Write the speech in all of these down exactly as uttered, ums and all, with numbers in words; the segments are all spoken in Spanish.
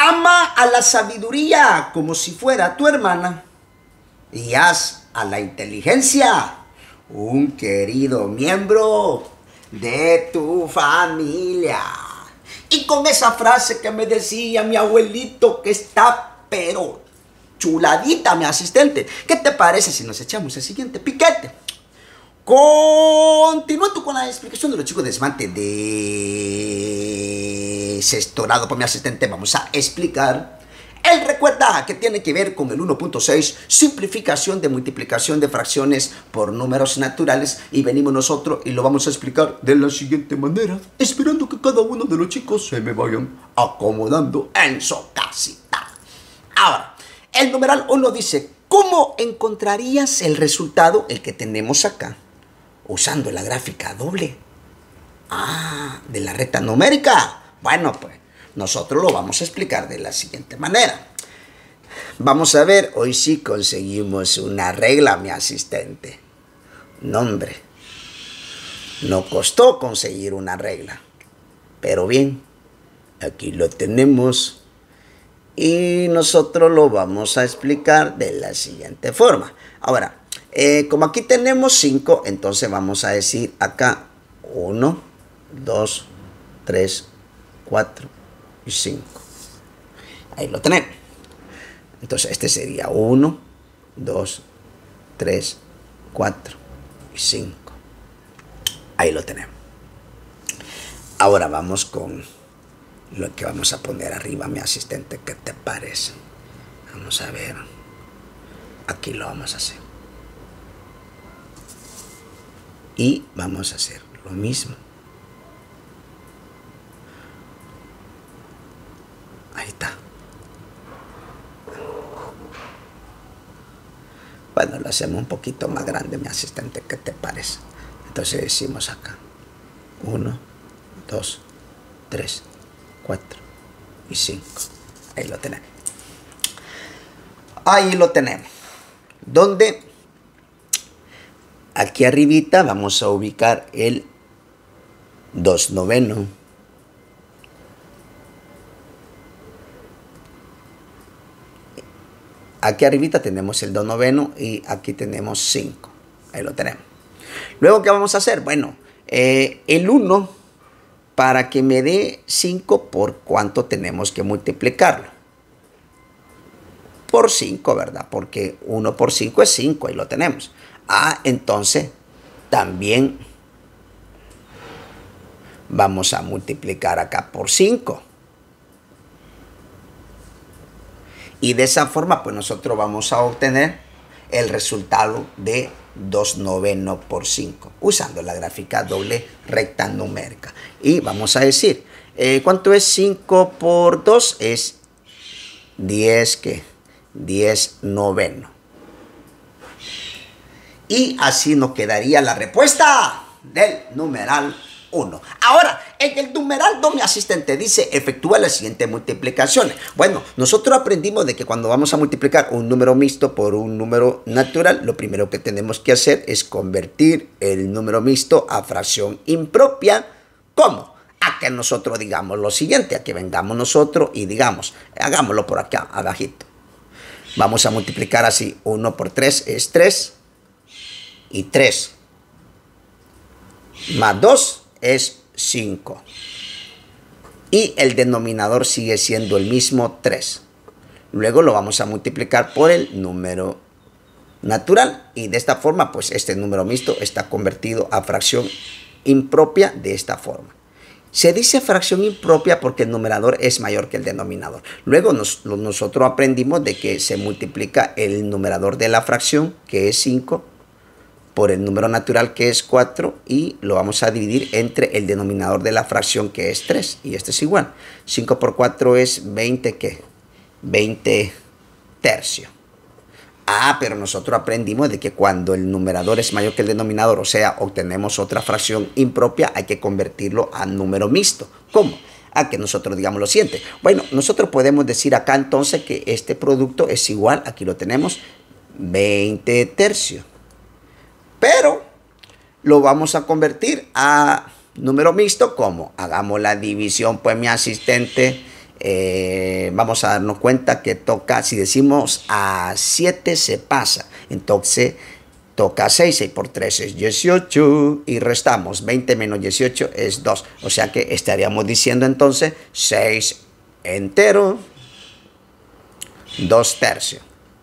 Ama a la sabiduría como si fuera tu hermana y haz a la inteligencia un querido miembro de tu familia. Y con esa frase que me decía mi abuelito, que está pero chuladita, mi asistente, ¿qué te parece si nos echamos el siguiente piquete? Continuando con la explicación de los chicos de Esmante de sexto grado por mi asistente, vamos a explicar. Él recuerda que tiene que ver con el uno punto seis, simplificación de multiplicación de fracciones por números naturales, y venimos nosotros y lo vamos a explicar de la siguiente manera, esperando que cada uno de los chicos se me vayan acomodando en su casita. Ahora, el numeral uno dice, ¿cómo encontrarías el resultado, el que tenemos acá, usando la gráfica doble? Ah, de la recta numérica. Bueno, pues nosotros lo vamos a explicar de la siguiente manera. Vamos a ver, hoy sí conseguimos una regla, mi asistente. No, hombre, no costó conseguir una regla. Pero bien, aquí lo tenemos y nosotros lo vamos a explicar de la siguiente forma. Ahora, eh, como aquí tenemos cinco, entonces vamos a decir acá uno, dos, tres, cuatro y cinco. Ahí lo tenemos. Entonces este sería uno, dos, tres, cuatro y cinco. Ahí lo tenemos. Ahora vamos con lo que vamos a poner arriba, mi asistente. ¿Qué te parece? Vamos a ver. Aquí lo vamos a hacer. Y vamos a hacer lo mismo. Ahí está. Bueno, lo hacemos un poquito más grande, mi asistente. ¿Qué te parece? Entonces decimos acá. Uno, dos, tres, cuatro y cinco. Ahí lo tenemos. Ahí lo tenemos. Donde aquí arribita vamos a ubicar el dos noveno. Aquí arribita tenemos el dos noveno y aquí tenemos cinco. Ahí lo tenemos. Luego, ¿qué vamos a hacer? Bueno, eh, el uno, para que me dé cinco, ¿por cuánto tenemos que multiplicarlo? Por cinco, ¿verdad? Porque uno por cinco es cinco, ahí lo tenemos. Ah, entonces también vamos a multiplicar acá por cinco. Y de esa forma, pues nosotros vamos a obtener el resultado de dos noveno por cinco, usando la gráfica doble recta numérica. Y vamos a decir, eh, ¿cuánto es cinco por dos? Es diez, ¿qué? diez noveno. Y así nos quedaría la respuesta del numeral uno. Ahora, en el numeral dos, mi asistente dice, efectúa las siguientes multiplicaciones. Bueno, nosotros aprendimos de que cuando vamos a multiplicar un número mixto por un número natural, lo primero que tenemos que hacer es convertir el número mixto a fracción impropia. ¿Cómo? A que nosotros digamos lo siguiente, a que vengamos nosotros y digamos, hagámoslo por acá, abajito. Vamos a multiplicar así, uno por tres es tres, y tres más dos es cinco. Y el denominador sigue siendo el mismo, tres. Luego lo vamos a multiplicar por el número natural. Y de esta forma, pues este número mixto está convertido a fracción impropia de esta forma. Se dice fracción impropia porque el numerador es mayor que el denominador. Luego nos, nosotros aprendimos de que se multiplica el numerador de la fracción, que es cinco, por el número natural, que es cuatro, y lo vamos a dividir entre el denominador de la fracción, que es tres, y este es igual. cinco por cuatro es veinte, ¿qué? veinte tercios. Ah, pero nosotros aprendimos de que cuando el numerador es mayor que el denominador, o sea, obtenemos otra fracción impropia, hay que convertirlo a número mixto. ¿Cómo? A que nosotros digamos lo siguiente. Bueno, nosotros podemos decir acá entonces que este producto es igual, aquí lo tenemos, veinte tercios. Pero lo vamos a convertir a número mixto. ¿Cómo? Hagamos la división, pues, mi asistente, eh, vamos a darnos cuenta que toca, si decimos a siete se pasa, entonces toca seis, seis por tres es dieciocho y restamos veinte menos dieciocho es dos, o sea que estaríamos diciendo entonces seis entero, dos tercios.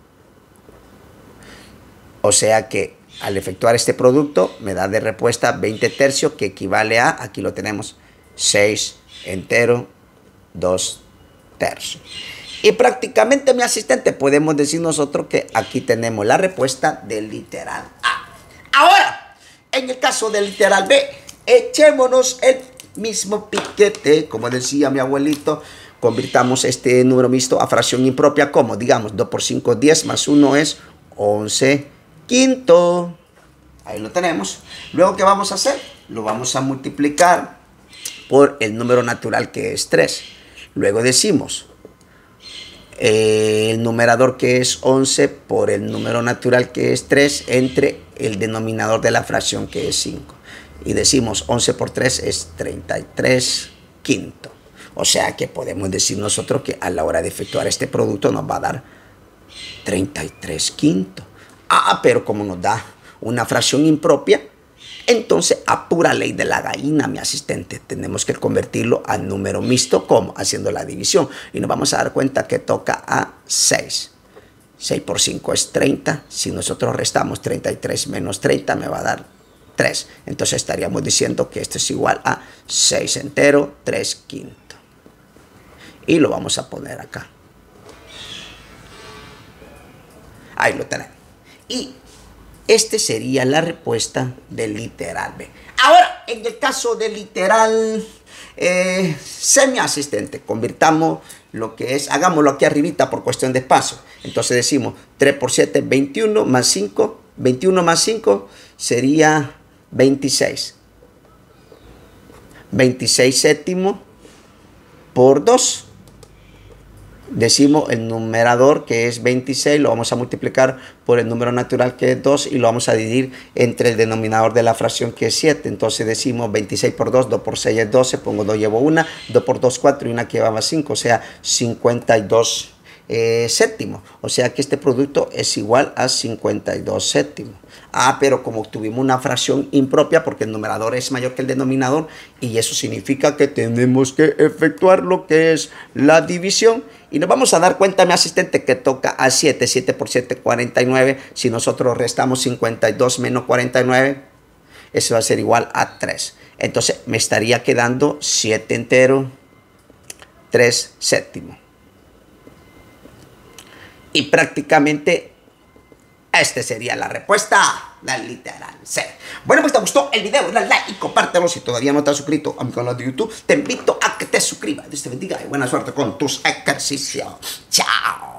O sea que al efectuar este producto me da de respuesta veinte tercios, que equivale a, aquí lo tenemos, seis entero, dos tercios. Y prácticamente, mi asistente, podemos decir nosotros que aquí tenemos la respuesta del literal A. Ahora, en el caso del literal B, echémonos el mismo piquete, como decía mi abuelito. Convirtamos este número mixto a fracción impropia, como digamos dos por cinco, diez, más uno es once quinto. Ahí lo tenemos. Luego, ¿qué vamos a hacer? Lo vamos a multiplicar por el número natural, que es tres. Luego decimos eh, el numerador, que es once, por el número natural, que es tres, entre el denominador de la fracción, que es cinco. Y decimos once por tres es treinta y tres quinto. O sea que podemos decir nosotros que a la hora de efectuar este producto nos va a dar treinta y tres quinto. Ah, pero como nos da una fracción impropia, entonces, a pura ley de la gallina, mi asistente, tenemos que convertirlo a número mixto, como haciendo la división. Y nos vamos a dar cuenta que toca a seis. seis por cinco es treinta. Si nosotros restamos treinta y tres menos treinta, me va a dar tres. Entonces estaríamos diciendo que esto es igual a seis entero, tres quinto. Y lo vamos a poner acá. Ahí lo tenemos. Y este sería la respuesta del literal B. Ahora, en el caso del literal eh, semi-asistente, convirtamos lo que es, hagámoslo aquí arribita por cuestión de espacio. Entonces decimos tres por siete, veintiuno, más cinco, veintiuno más cinco sería veintiséis. veintiséis séptimos por dos. Decimos el numerador, que es veintiséis, lo vamos a multiplicar por el número natural, que es dos, y lo vamos a dividir entre el denominador de la fracción, que es siete. Entonces decimos veintiséis por dos, dos por seis es doce, pongo dos, llevo una, dos por dos, cuatro, y una que llevaba cinco, o sea, cincuenta y dos eh, séptimos. O sea que este producto es igual a cincuenta y dos séptimos. Ah, pero como obtuvimos una fracción impropia, porque el numerador es mayor que el denominador, y eso significa que tenemos que efectuar lo que es la división. Y nos vamos a dar cuenta, mi asistente, que toca a siete. siete por siete, cuarenta y nueve. Si nosotros restamos cincuenta y dos menos cuarenta y nueve, eso va a ser igual a tres. Entonces me estaría quedando siete entero, tres séptimos. Y prácticamente esta sería la respuesta del literal C. Bueno, pues te gustó el video, dale like y compártelo. Si todavía no te has suscrito a mi canal de YouTube, te invito a que te suscribas. Dios te bendiga y buena suerte con tus ejercicios. Chao.